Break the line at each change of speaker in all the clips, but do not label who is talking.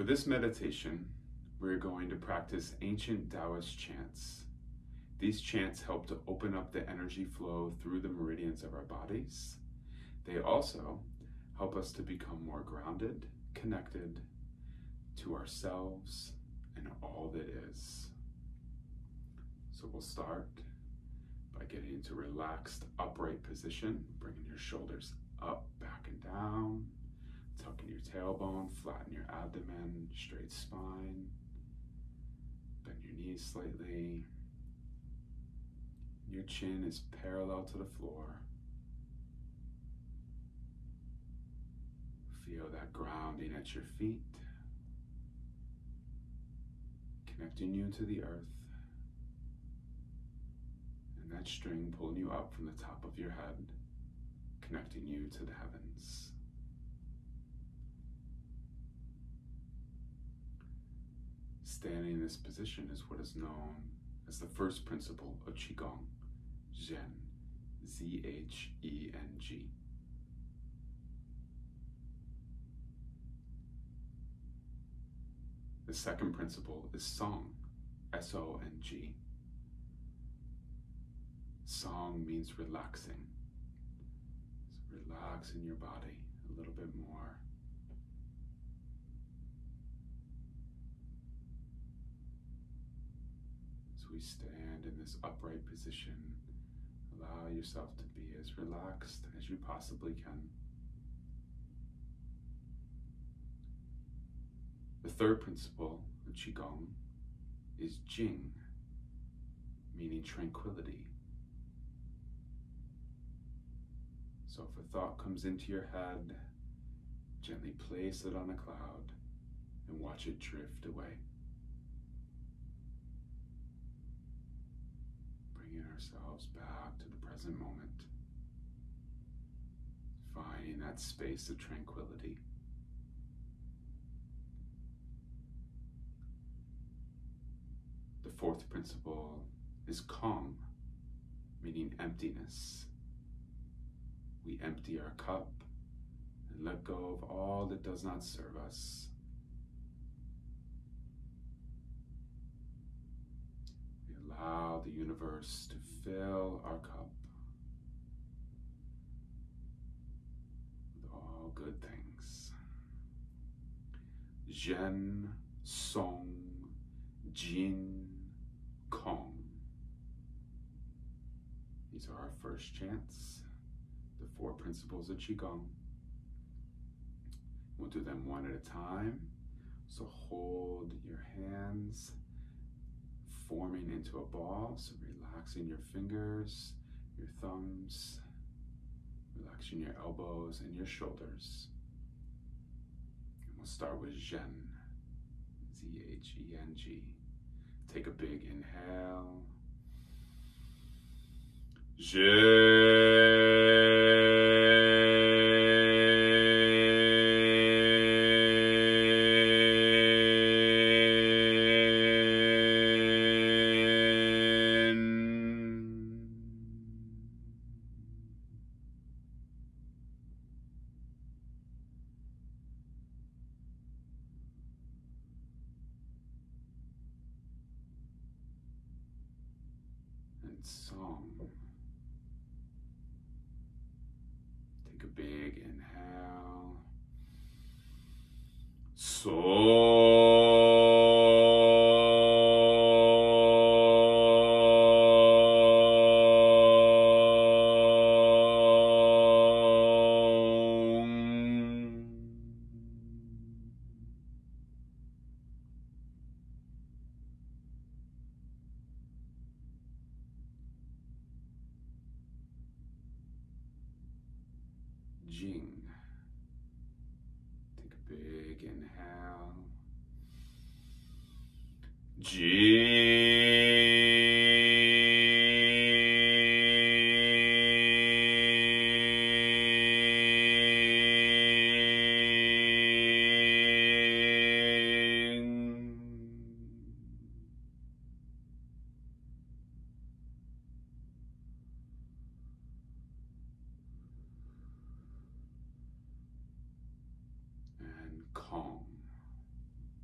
For this meditation, we're going to practice ancient Taoist chants. These chants help to open up the energy flow through the meridians of our bodies. They also help us to become more grounded, connected to ourselves and all that is. So we'll start by getting into relaxed upright position, bringing your shoulders up, back and down, tucking your tailbone, flatten your abdomen, straight spine, bend your knees slightly. Your chin is parallel to the floor. Feel that grounding at your feet, connecting you to the earth, and that string pulling you up from the top of your head, connecting you to the heavens. Standing in this position is what is known as the first principle of Qigong, Zhen, Z-H-E-N-G. The second principle is Song, S-O-N-G. Song means relaxing. So relaxing your body a little bit more. As we stand in this upright position, allow yourself to be as relaxed as you possibly can. The third principle of Qigong is Jing, meaning tranquility. So if a thought comes into your head, gently place it on a cloud and watch it drift away. Bringing ourselves back to the present moment, finding that space of tranquility. The fourth principle is Gong, meaning emptiness. We empty our cup and let go of all that does not serve us. We allow the universe to fill our cup with all good things. Zhen, Song, Jin, Gong. These are our first chants, the four principles of Qigong. We'll do them one at a time. So hold your hands, forming into a ball. So relaxing your fingers, your thumbs, relaxing your elbows and your shoulders. And we'll start with Zhen, Z-H-E-N-G. Take a big inhale. Song. Take a big inhale. Jing. Take a big inhale. Calm.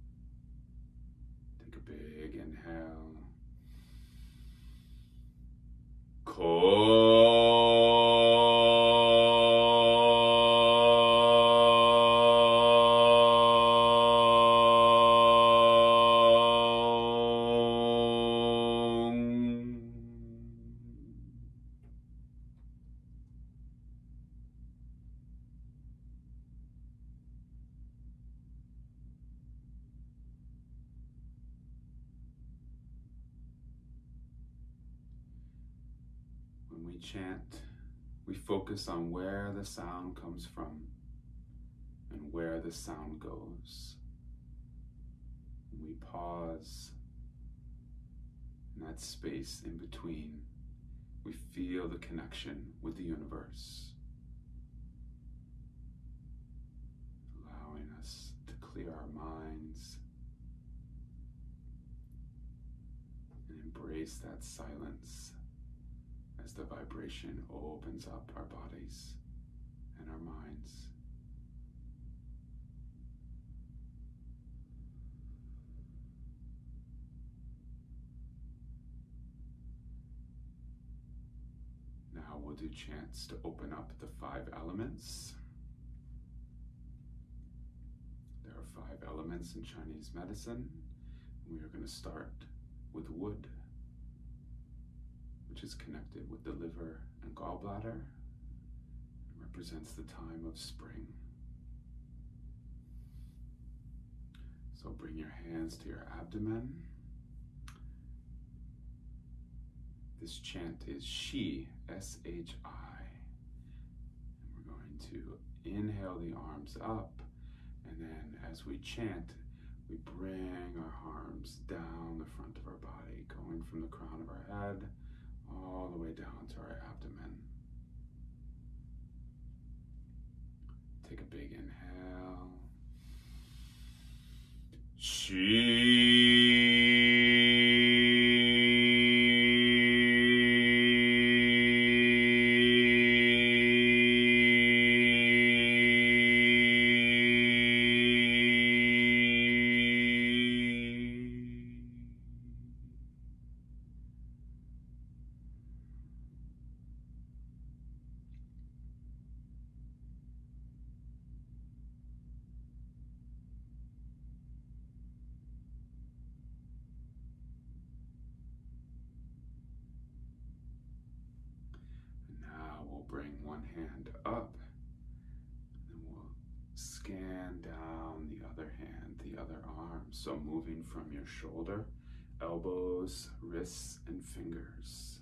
we chant, we focus on where the sound comes from and where the sound goes. We pause in that space in between. We feel the connection with the universe, allowing us to clear our minds and embrace that silence as the vibration opens up our bodies and our minds. Now we'll do chants to open up the 5 elements. There are 5 elements in Chinese medicine. We are going to start with wood, which is connected with the liver and gallbladder. It represents the time of spring. So bring your hands to your abdomen. This chant is Shi, S-H-I. And we're going to inhale the arms up, and then as we chant, we bring our arms down the front of our body, going from the crown of our head all the way down to our abdomen. Take a big inhale. Shi. Bring one hand up, and we'll scan down the other hand, the other arm. So moving from your shoulder, elbows, wrists, and fingers.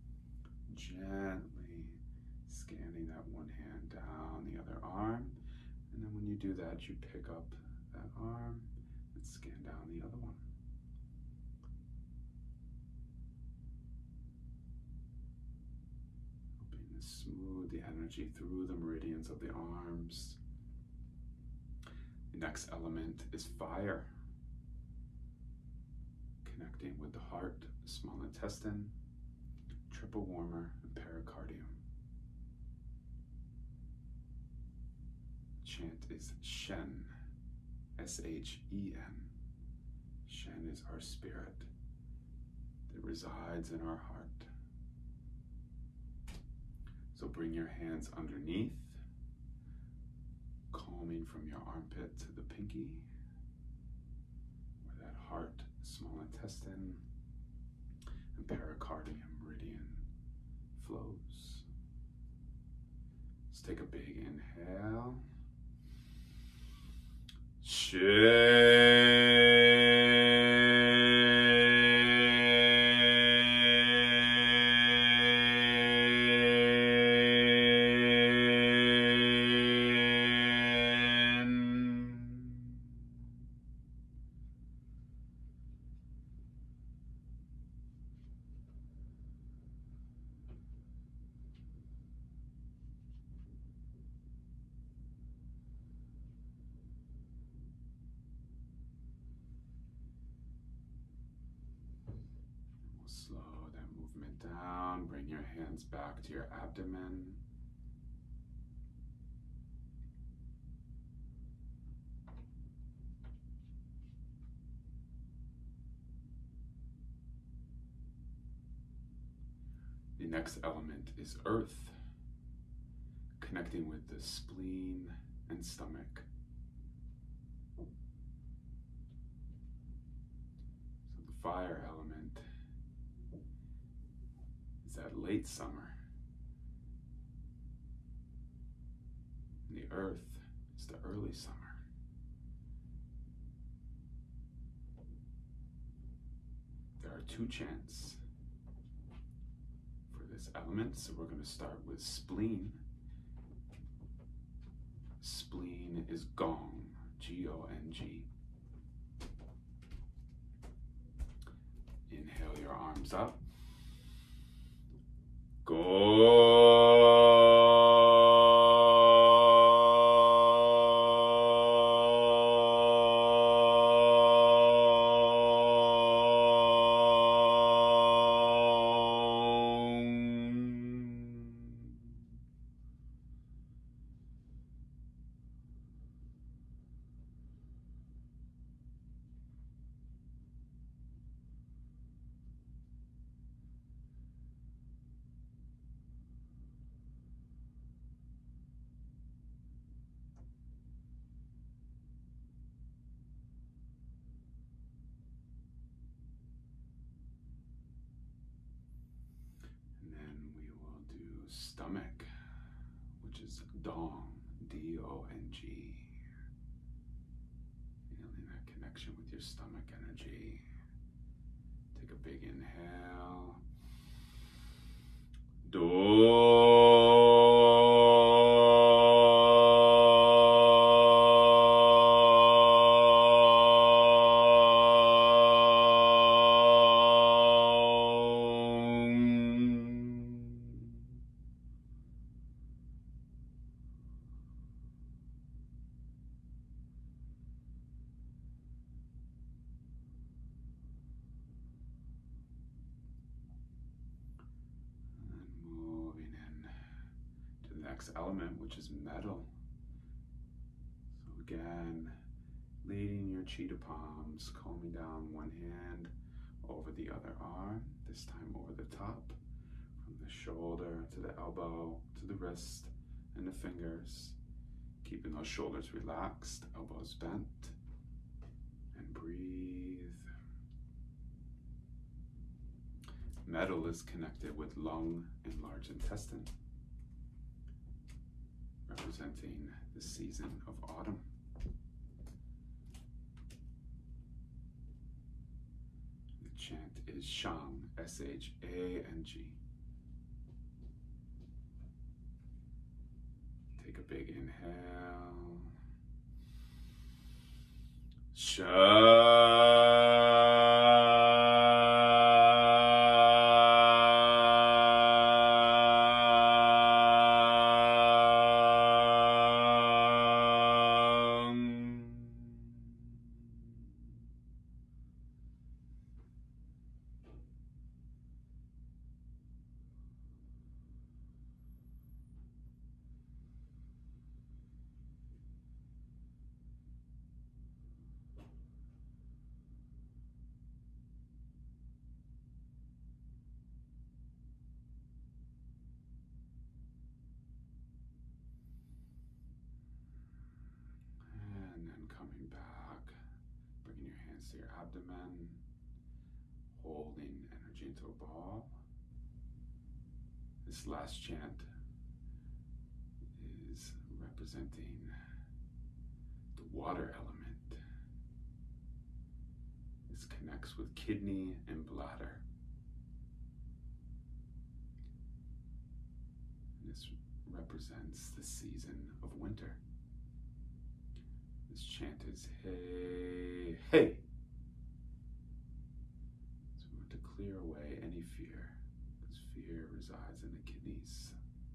Gently scanning that one hand down the other arm. And then when you do that, you pick up that arm and scan down the other one. Smooth the energy through the meridians of the arms. The next element is fire, connecting with the heart, small intestine, triple warmer, and pericardium. Chant is Shen, S-H-E-N. Shen is our spirit that resides in our heart. So bring your hands underneath, combing from your armpit to the pinky, where that heart, small intestine, and pericardium meridian flows. Let's take a big inhale. Slow that movement down. Bring your hands back to your abdomen. The next element is earth, connecting with the spleen and stomach. So the fire element is that late summer. And the earth is the early summer. There are 2 chants for various elements. So we're going to start with spleen. Spleen is gong, G-O-N-G. Inhale your arms up. Stomach, which is dong, D-O-N-G. Feeling that connection with your stomach energy. Take a big inhale. Next element, which is metal. So again, leading your cheetah palms, combing down one hand over the other arm, this time over the top, from the shoulder to the elbow, to the wrist and the fingers, keeping those shoulders relaxed, elbows bent, and breathe. Metal is connected with lung and large intestine, representing the season of autumn. The chant is Shang, S-H-A-N-G. Take a big inhale. Shang. Coming back, bringing your hands to your abdomen, holding energy into a ball. This last chant is representing the water element. This connects with kidney and bladder. And this represents the season of winter. This chant is hey, hey. So we want to clear away any fear, because fear resides in the kidneys.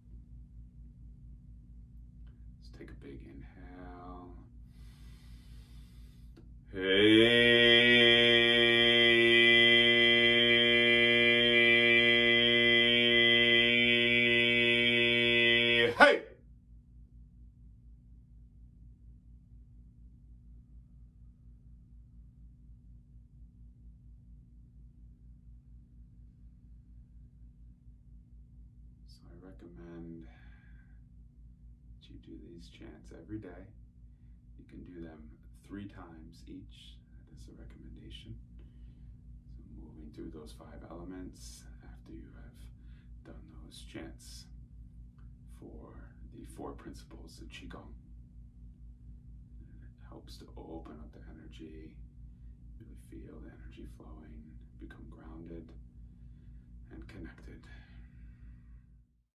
Let's take a big inhale. Hey. Hey. Recommend that you do these chants every day. You can do them 3 times each. That is a recommendation. So moving through those 5 elements after you have done those chants for the 4 principles of Qigong. It helps to open up the energy, really feel the energy flowing, become grounded and connected.